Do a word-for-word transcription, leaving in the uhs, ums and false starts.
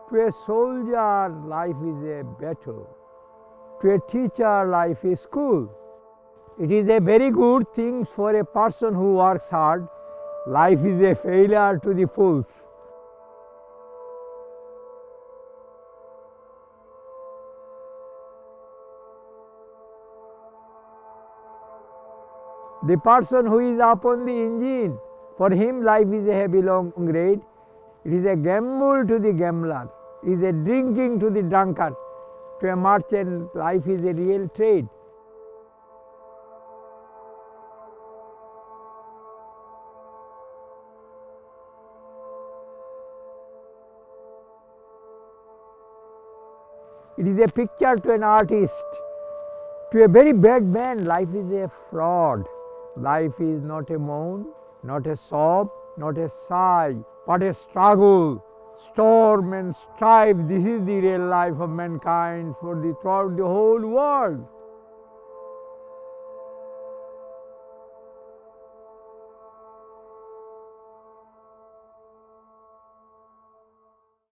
To a soldier, life is a battle. To a teacher, life is school. It is a very good thing for a person who works hard. Life is a failure to the fools. The person who is up on the engine, for him life is a heavy long grade. It is a gamble to the gambler. It is a drinking to the drunkard. To a merchant, life is a real trade. It is a picture to an artist. To a very bad man, life is a fraud. Life is not a moan, not a sob, not a sigh, but a struggle, storm and strife. This is the real life of mankind for the, throughout the whole world.